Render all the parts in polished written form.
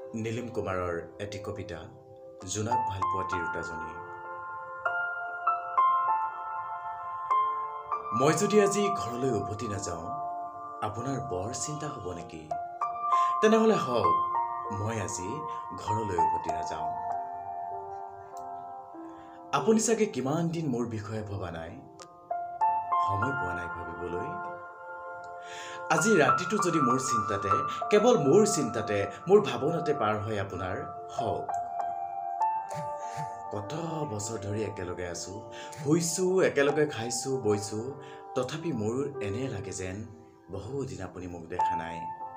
নীলিম কুমাৰৰ এটি কবিতা জোনাক ভালপোৱা তিৰোতাজনী। মই যদি আজি ঘৰলৈ উভতি নাযাওঁ, আপোনাৰ বৰ চিন্তা হ'ব নেকি? তেনেহ'লে হওক, মই আজি ঘৰলৈ উভতি নাযাওঁ। আপুনি চাগে কিমান দিন মোৰ বিষয়ে ভবা নাই, সময় পোৱা নাই ভাবিবলৈ। আজি ৰাতিটো যদি মোৰ চিন্তাতে, কেৱল মোৰ চিন্তাতে, মোৰ ভাৱনাতে পাৰ হয় আপোনাৰ, হওক। কত বছৰ ধৰি একেলগে আছো, শুইছো, একেলগে খাইছো, বৈছো, তথাপি মোৰ এনে লাগে যেন বহুদিন আপুনি মোক দেখা নাই।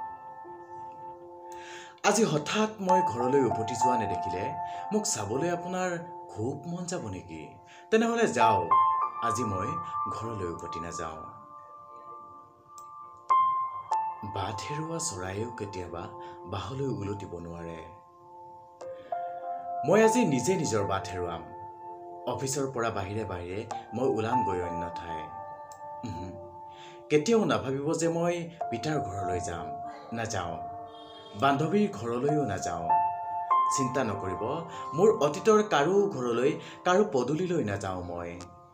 আজি হঠাৎ মই ঘৰলৈ উভতি যোৱা নেদেখিলে মোক চাবলৈ আপোনাৰ খুব মন যাব নেকি? তেনেহ'লে যাওক, আজি মই ঘৰলৈ উভতি নাযাওঁ। বাট হেৰুৱা চৰাইও কেতিয়াবা বাহলৈ উলটিব নোৱাৰে। মই আজি নিজে নিজৰ বাট হেৰুৱাম। অফিচৰ পৰা বাহিৰে বাহিৰে মই ওলামগৈ অন্য ঠাই। কেতিয়াও নাভাবিব যে মই পিতাৰ ঘৰলৈ যাম, নাযাওঁ। বান্ধৱীৰ ঘৰলৈও নাযাওঁ। চিন্তা নকৰিব, মোৰ অতীতৰ কাৰো ঘৰলৈ, কাৰো পদূলিলৈ নাযাওঁ মই।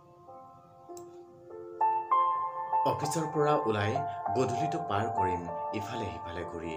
অফিচৰ পৰা ওলাই গধূলিটো পাৰ কৰিম ইফালে সিফালে ঘূৰি।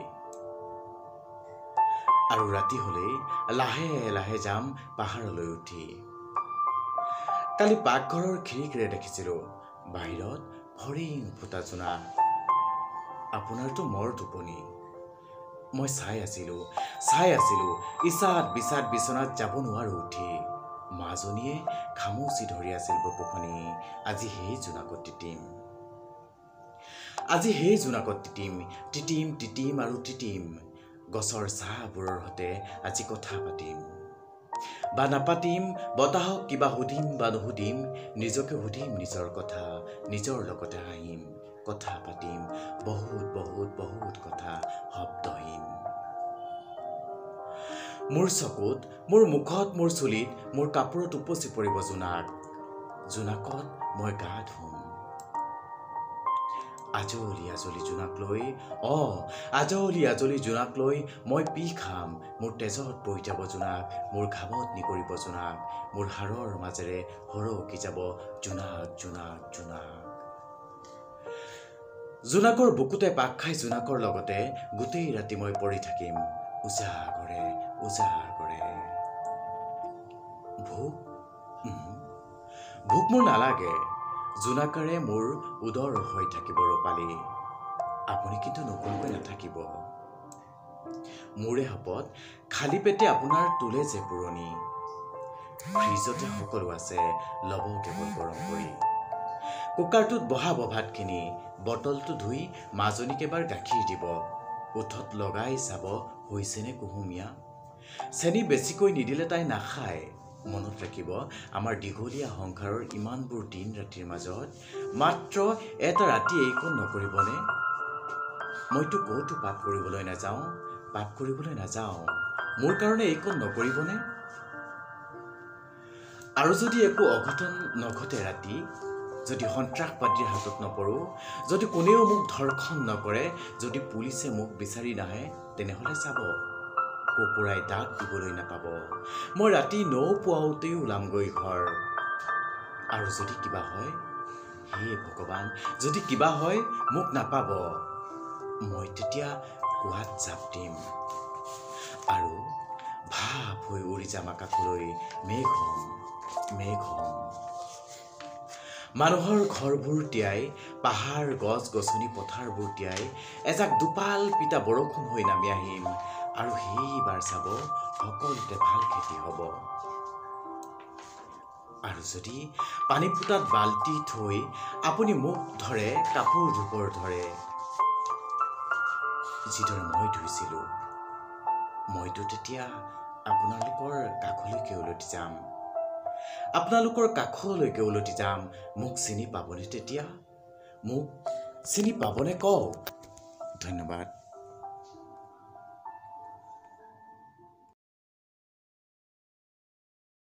আৰু ৰাতি হ'লেই লাহে লাহে যাম পাহাৰলৈ উঠি। কালি পাকঘৰৰ খিৰিকীৰে দেখিছিলোঁ বাহিৰত ফৰিং ফুটা জোনাক। আপোনাৰতো মৰ টোপনি। মই চাই আছিলোঁ, ইচাত বিচাত বিচনাত যাব নোৱাৰো উঠি। মাজনীয়ে খামুচি ধৰি আছিল বুকুখনি। আজি সেই জোনাকত তিতিম। আজি সেই জোনাকত তিতিম, তিতিম তিতিম আৰু তিতিম। গছৰ ছাঁবোৰৰ সতে আজি কথা পাতিম বা নাপাতিম, বতাহক কিবা সুধিম বা নুসুধিম, নিজকে সুধিম নিজৰ কথা, নিজৰ লগতে হাঁহিম, কথা পাতিম, বহুত বহুত বহুত কথা শব্দহীন। মোৰ চকুত, মোৰ মুখত, মোৰ চুলিত, মোৰ কাপোৰত উপচি পৰিব জোনাক। জোনাকত মই গা ধুম। আজলি আজলি জোনাক লৈ, আজলি আজলি জোনাক লৈ মই পি খাম। মোৰ তেজত বৈ যাব জোনাক, মোৰ ঘামত নিগৰিব জোনাক, মোৰ হাড়ৰ মাজেৰে সৰকি যাব জোনাক, জোনাক, জোনাক। জোনাকৰ বুকুতে পাক খাই জোনাকৰ লগতে গোটেই ৰাতি মই পৰি থাকিম উজাগৰে, উজাগৰে। ভোক মোৰ নালাগে। জোনাকেৰে মোৰ উদৰ হৈ থাকিব ৰপালি। আপুনি কিন্তু নোখোৱাকৈ নাথাকিব। মোৰে শপত, খালী পেটে আপোনাৰ তোলে যে পুৰণি। ফ্ৰিজতে সকলো আছে, ল'ব কেৱল গৰম কৰি। কুকাৰটোত বহাব ভাতখিনি, বটলটো ধুই মাজনীক এবাৰ গাখীৰ দিব। ওঠত লগাই চাব হৈছেনে কুহুমীয়া। চেনি বেছিকৈ নিদিলে তাই নাখায়। মনত ৰাখিব, আমাৰ দীঘলীয়া সংসাৰৰ ইমানবোৰ দিন ৰাতিৰ মাজত মাত্ৰ এটা ৰাতি এইকণ নকৰিবনে? মইতো ক'তো পাপ কৰিবলৈ নাযাওঁ, পাপ কৰিবলৈ নাযাওঁ। মোৰ কাৰণে এইকণ নকৰিবনে? আৰু যদি একো অঘটন নঘটে ৰাতি, যদি সন্ত্ৰাসবাদীৰ হাতত নপৰোঁ, যদি কোনেও মোক ধৰ্ষণ নকৰে, যদি পুলিচে মোক বিচাৰি নাহে, তেনেহ'লে চাব কুকুৰাই দাঁত দিবলৈ নাপাব। মই ৰাতি নপুৱাওতেই ওলামগৈ ঘৰ। আৰু যদি কিবা হয়, হে ভগৱান, যদি কিবা হয় মোক নাপাব। মই তেতিয়া কুৱাত জাপ দিম আৰু ভাপ হৈ উৰি যাম আকাশলৈ, মেঘ হ'ম, মেঘ হ'ম। মানুহৰ ঘৰবোৰ তিয়াই, পাহাৰ গছ গছনি পথাৰবোৰ তিয়াই, এজাক দুপাল পিতা বৰষুণ হৈ নামি আহিম। আৰু সেইবাৰ চাব সকলোতে ভাল খেতি হ'ব। আৰু যদি পানী ফুটাত বাল্টি থৈ আপুনি মোক ধৰে, কাপোৰ ধুবৰ ধৰে, যিদৰে মই ধুইছিলোঁ, মইতো তেতিয়া আপোনালোকৰ কাষলৈকে উলটি যাম। আপোনালোকৰ কাষলৈকে উলটি যাম। মোক চিনি পাবনে তেতিয়া? মোক চিনি পাবনে কওক? ধন্যবাদ।